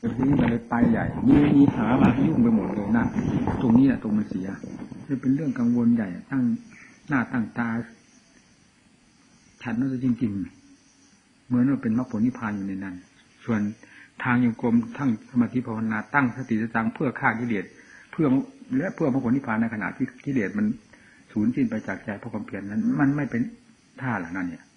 ทีนี้มันเลยไปใหญ่มีหามายุ่งไปหมดเลยนั่นตรงนี้แหละตรงมันเสียจะเป็นเรื่องกังวลใหญ่ตั้งหน้าตั้งตาฉันนั่นจริงๆเหมือนว่าเป็นมรรคผลนิพพานอยู่ในนั้นส่วนทางยังกรมทั้งสมาธิภาวนาตั้งสติจังเพื่อฆ่ากิเลสเพื่อมรรคผลนิพพานในขณะที่กิเลสมันสูญสิ้นไปจากใจเพราะความเพียรนั้นมันไม่เป็นท่าหรอกนั่นเนี่ย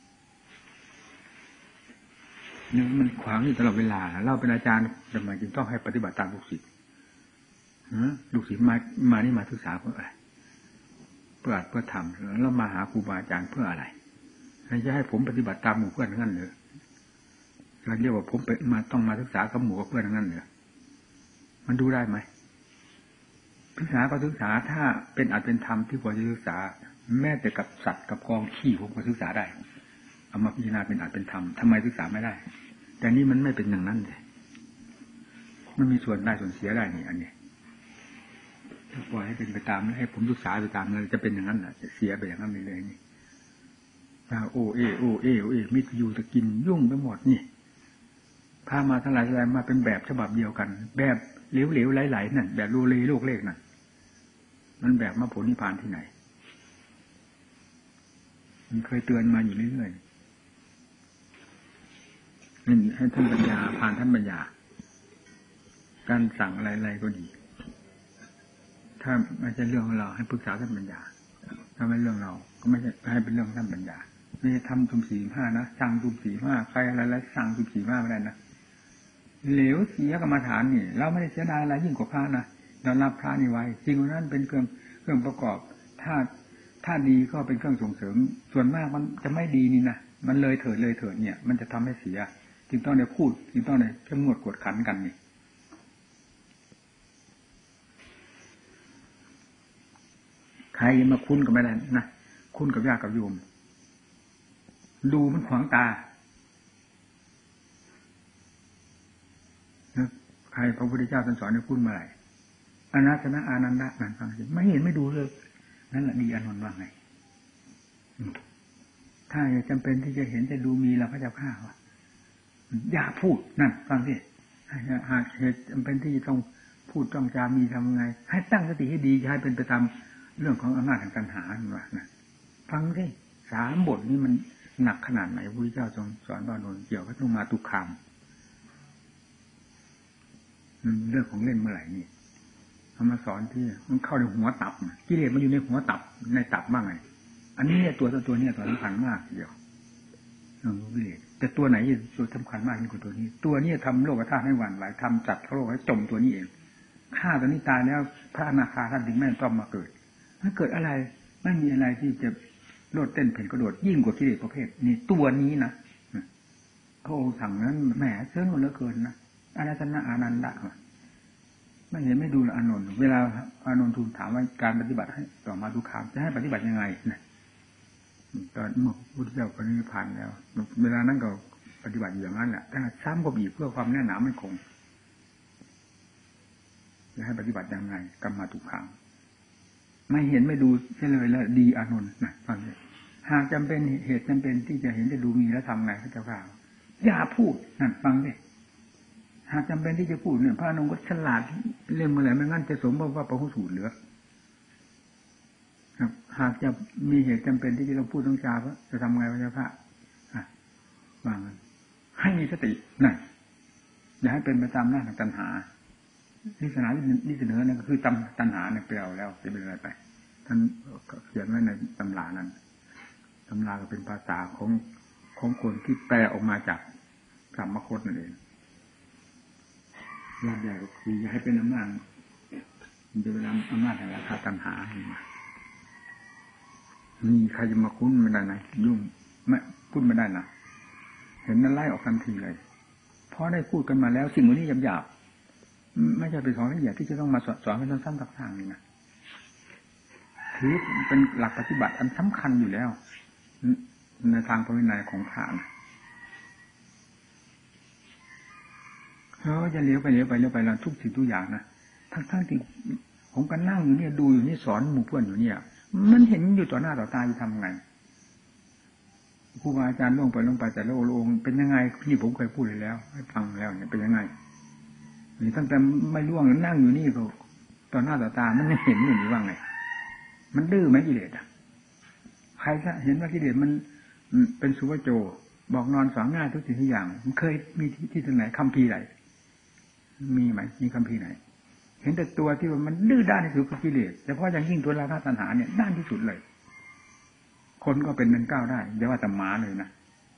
มันขวางอยู่ตลอดเวลาเราเป็นอาจารย์ทำไมจึงต้องให้ปฏิบัติตามลูกศิษย์ลูกศิษย์มานี่มาศึกษาเพื่ออะไรเพื่อทำแล้วมาหาครูบาอาจารย์เพื่ออะไรจะให้ผมปฏิบัติตามหมู่เพื่อนงั้นเหรอเราเรียกว่าผมต้องมาศึกษากับหมู่กับเพื่อนงั้นเหรอมันดูได้ไหมศึกษาก็ศึกษาถ้าเป็นอาจเป็นธรรมที่ควรจะศึกษาแม้แต่กับสัตว์กับกองขี้ผมก็ศึกษาได้เอามาพิจารณาเป็นอาจเป็นธรรมทำไมศึกษาไม่ได้แต่นี่มันไม่เป็นอย่างนั้นเลยมันมีส่วนได้ส่วนเสียได้นี่อันนี้ถ้าปล่อยให้เป็นไปตามให้ผมศึกษาไปตามนั้นจะเป็นอย่างนั้นแหละจะเสียไปอย่างนั้นเลยนี่โอเอมิตรอยู่ตะกินยุ่งไปหมดนี่พามาทั้งหลายมาเป็นแบบฉบับเดียวกันแบบเหลวๆไหลๆนั่นแบบโลเลโลกเลขนั่นมันแบบมรรคผลนิพพานที่ไหนมันเคยเตือนมาอยู่เรื่อยๆนี่ให้ท่านปัญญาผ่านท่านปัญญาการสั่งอะไรๆก็ดีถ้าไม่ใช่เรื่องของเราให้ปรึกษาท่านปัญญาถ้าไม่เรื่องเราก็ไม่ใช่ให้เป็นเรื่องท่านปัญญาไม่ใช่ทำตุ่ม45นะสั่งตุ่ม45ใครอะไรๆสั่งตุ่ม45ไม่ได้นะเหลวเสียกรรมฐานนี่เราไม่ได้เสียดายอะไรยิ่งกว่าพระนะเรารับพระนี่ไว้จริงๆนั้นเป็นเครื่องประกอบถ้าดีก็เป็นเครื่องส่งเสริมส่วนมากมันจะไม่ดีนี่นะมันเลยเถิดเนี่ยมันจะทำให้เสียจึงต้องได้พูดจึงต้องได้เข้มงวดกวดขันกันนี่ใครมาคุ้นกับไม่ได้นะคุ้นกับญาติกับโยมดูมันขวางตาใครพระพุทธเจ้าท่านสอนให้คุ้นเมื่อไหร่อนัตตนะอานันดะนั่นฟังสิไม่เห็นไม่ดูเลยนั่นแหละดีอานนท์ว่าไงถ้าจำเป็นที่จะเห็นจะดูมีเราก็จะฆ่าว่าอย่าพูดนั่นฟังสิหากเหตุจำเป็นที่จะต้องพูดต้องจามีทำไงให้ตั้งสติให้ดีให้เป็นไปตามเรื่องของอำนาจแห่งตัณหาว่านะฟังสิ3 บทนี้มันหนักขนาดไหนพระพุทธเจ้าทรงสอนว่าอานนท์เกี่ยวกับลงมาตุคามเรื่องของเล่นเมื่อไหร่นี่เอามาสอนที่มันเข้าในหัวตับกิเลสมันอยู่ในหัวตับในตับบ้างไงอันนี้เนี่ยตัวนี้ตัวสำคัญมากเดียวกิเลสแต่ตัวไหนตัวสำคัญมากยิ่งกว่าตัวนี้ทำโลกธาตุให้หวั่นไหวทำจัดโลกให้จมตัวนี้เองฆ่าตัวนี้ตายแล้วพระอนาคาท่านถึงไม่ต้องมาเกิดถ้าเกิดอะไรไม่มีอะไรที่จะโลดเต้นเพ่นกระโดดยิ่งกว่ากิเลสประเภทนี่ตัวนี้นะพระองค์สั่งนั้นแหมเสื่อมเหลือเกินนะอนัตตนะอานันดะไม่เห็นไม่ดูละอานนท์เวลาอานนท์ทูลถามว่าการปฏิบัติให้ต่อมาตุคามจะให้ปฏิบัติยังไงนะตอนเมื่อพุทธเจ้าปรินิพพานแล้วเวลานั้นก็ปฏิบัติอย่างนั้นแหละถ้าซ้ำก็บีบเพื่อความแน่หนาไม่คงจะให้ปฏิบัติยังไงกรรมตุคามไม่เห็นไม่ดูใช่เลยแล้วดีอานนท์นะฟังเลยหากจำเป็นเหตุจำเป็นที่จะเห็นจะดูมีแล้วทำไงพระเจ้าข่าวอย่าพูดนั่นฟังเลยหากจำเป็นที่จะพูดเนี่ยพระอนุก็ฉลาดเรื่องเมื่อไหร่ไม่งั้นจะสมบูรณ์ว่าพระหุสูตรเหลือหากจะมีเหตุจำเป็นที่จะต้องพูดต้องจาจะทำไงพระเจ้าค่ะวางให้มีสตินั่นอย่าให้เป็นไปตามหน้าทางตัณหาที่เสนอนั่นก็คือตัณหาเนี่ยไปเอาแล้วจะเป็นอะไรไปท่านเขียนไว้ในตำรานั้นตำราก็เป็นภาษาของคนที่แปลออกมาจากธรรมคตนั่นเองรากใหญ่ก็คืออย่าให้เป็นอำนาจมันจะเป็นอำนาจแห่งราคาตัณหามีใครจะมาคุ้นไม่ได้นะยุ่งไม่พูดไม่ได้นะเห็นนั้นไล่ออกทันทีเลยเพราะได้พูดกันมาแล้วสิ่งนี้หยาบๆไม่ใช่เป็นของละเอียดที่จะต้องมาสอนกันซ้ำๆซักๆนี่นะถือเป็นหลักปฏิบัติอันสำคัญอยู่แล้วในทางพระวินัยของพระนะจะเลี้ยวไปแล้วทุกสิ่งทุกอย่างนะทั้งที่ผมก็นั่งอยู่เนี่ยดูอยู่นี่สอนหมู่เพื่อนอยู่เนี่ยมันเห็นอยู่ต่อหน้าต่อตาจะทำไงครูบาอาจารย์ลงไปแต่ละองค์เป็นยังไงที่ผมเคยพูดเลยแล้วให้ฟังแล้วเนี่ยเป็นยังไงนี่ตั้งแต่ไม่ล่วงนั่งอยู่นี่ก็ต่อหน้าต่อตามันไม่เห็นอยู่นี่ว่าไงมันดื้อไหมกิเลสอ่ะใครเห็นว่ากิเลสมันเป็นสุวโจบอกนอนสอนง่ายทุกสิ่งทุกอย่างมันเคยมีที่ตรงไหนคัมภีร์ไหนมีไหมมีคัมภีร์ไหนเห็นแต่ตัวที่มันดื้อด้านที่สุดคือกิเลสเฉพาะอย่างยิ่งตัวราคะตัณหาเนี่ยด้านที่สุดเลยคนก็เป็นมันก้าวได้อย่าว่าแต่หมาเลยนะ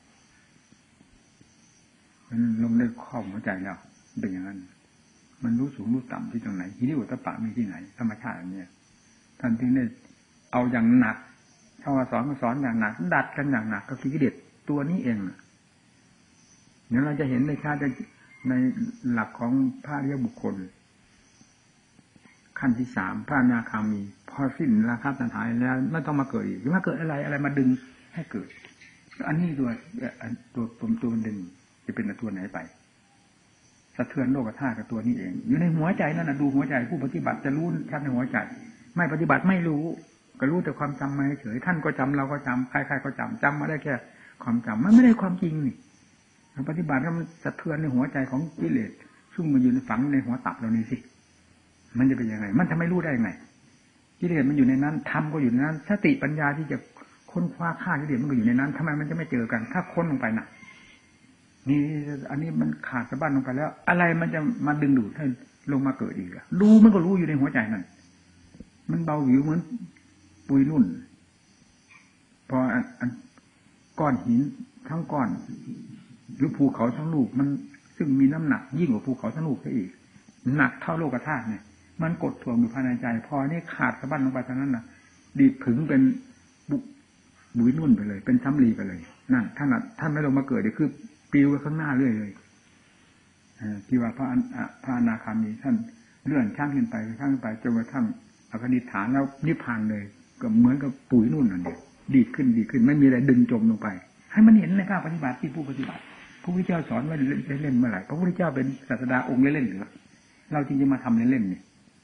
มันลงได้ครอบหัวใจแล้วเป็นอย่างนั้นมันรู้สูงรู้ต่ำที่ตรงไหนที่นี่อุตตปะมีที่ไหนธรรมชาติอย่างนี้ท่านถึงได้เอาอย่างหนักถ้าว่าสอนก็สอนอย่างหนักดัดกันอย่างหนักก็คือกิเลสตัวนี้เองเนี่ยเราจะเห็นในชาติในหลักของพระอริยบุคคลขั้นที่สามพระอนาคามีพอสิ้นราคะตัณหาแล้วไม่ต้องมาเกิดอีกมาเกิดอะไรมาดึงให้เกิดอันนี้ตัวมันดึงจะเป็นตัวไหนไปสะเทือนโลกธาตุกับตัวนี้เองอยู่ในหัวใจนั่นนะดูหัวใจผู้ปฏิบัติจะรู้ชัดในหัวใจไม่ปฏิบัติไม่รู้ก็รู้แต่ความจำมาเฉยท่านก็จำเราก็จำใครๆก็จำมาได้แค่ความจำมันไม่ได้ความจริงนี่ปฏิบัติแล้วมันสะเทือนในหัวใจของกิเลสซึ่งมันอยู่ในฝังในหัวตับเรานี่สิมันจะเป็นยังไงมันทำไมรู้ได้ยังไงกิเลสมันอยู่ในนั้นธรรมก็อยู่ในนั้นสติปัญญาที่จะค้นคว้าฆ่ากิเลสมันก็อยู่ในนั้นทำไมมันจะไม่เจอกันถ้าค้นลงไปน่ะนี่อันนี้มันขาดสะบั้นลงไปแล้วอะไรมันจะมาดึงดูดให้ลงมาเกิดอีกอะรู้มันก็รู้อยู่ในหัวใจนั่นมันเบาหวิวเหมือนปุยนุ่นพอก้อนหินทั้งก้อนหรือภูเขาทั้งลูกมันซึ่งมีน้ำหนักยิ่งกว่าภูเขาทั้งลูกซะอีกหนักเท่าโลกธาตุเนี่ยมันกดถ่วงอยู่ภายในใจพอนี่ขาดสะบั้นลงไปเท่านั้นน่ะดีดผึ่งเป็นบุยนุ่นไปเลยเป็นซ้ำรีไปเลยนั่นท่านไม่ลงมาเกิดเดี๋ยวคือปลิวไปข้างหน้าเรื่อยเลยที่ว่าพระอนาคามีท่านเลื่อนชั้นขึ้นไปจนกระทั่งอคติฐานแล้วนิพพานเลยก็เหมือนกับปุ๋ยนุ่นนั่นเองดีดขึ้นไม่มีอะไรดึงจมลงไปให้มันเห็นในภาคปฏิบัติที่ผู้ปฏิบัติพระพุทธเจ้าสอนไว้เล่นเมื่อไหร่พระพุทธเจ้าเป็นศาสดาองค์เล่นๆหรือเราจริงจะมาทำเล่นๆนี่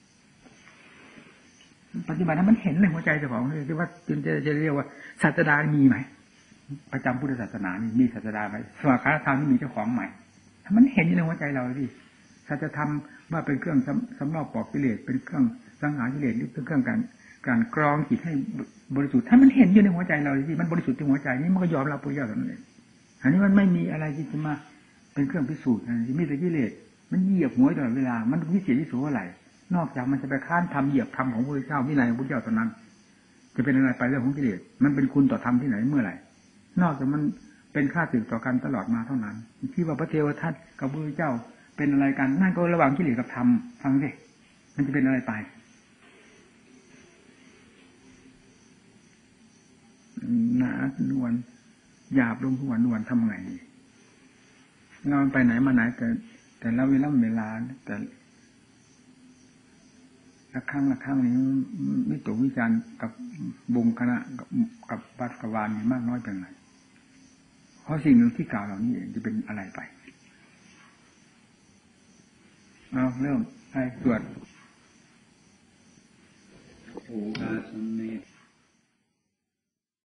ปฏิบัติให้มันเห็นในหัวใจเจ้าของที่ว่าจึงจะเรียกว่าศาสดามีไหมประจำพุทธศาสนานี่มีศาสดาไหมสวากขาธรรมนี่มีเจ้าของใหม่ถ้ามันเห็นในหัวใจเราดิสัจธรรมว่าเป็นเครื่องสำรอกปอกกิเลสเป็นเครื่องสังหารกิเลสหรือเป็นเครื่องการกรองจิตให้บริสุทธิ์ถ้ามันเห็นอยู่ในหัวใจเราดิมันบริสุทธิ์ในหัวใจนี่มันก็ยอมรับปุญญาทั้งนั้นเองอันนี้มันไม่มีอะไรที่จะมาเป็นเครื่องพิสูจน์มีแต่กิเลสมันเหยียบหัวตลอดเวลามันวิเศษวิโสอะไรนอกจากมันจะไปค้านทำเหยียบธรรมของพระพุทธเจ้าวินัยของพระพุทธเจ้าเท่านั้นจะเป็นอะไรไปเรื่องของกิเลสมันเป็นคุณต่อธรรมที่ไหนเมื่อไหร่นอกจากมันเป็นค่าศึกต่อกันตลอดมาเท่านั้นที่ว่าพระเทวทัตกับพระพุทธเจ้าเป็นอะไรกันนั่นก็ระหว่างกิเลสกับธรรมฟังสิมันจะเป็นอะไรไปหนานวลหยาบลงทุกวันนวลทำไงงานไปไหนมาไหนแต่ละเวลาแต่ละครั้งนี้วิตกวิจารณ์กับบุงคณะกับปัสกวาลมากน้อยเป็นไงเพราะสิ่งหนึ่งที่กล่าวเหล่านี้เองจะเป็นอะไรไปเอาเริ่มให้ตรวจโอกาสเม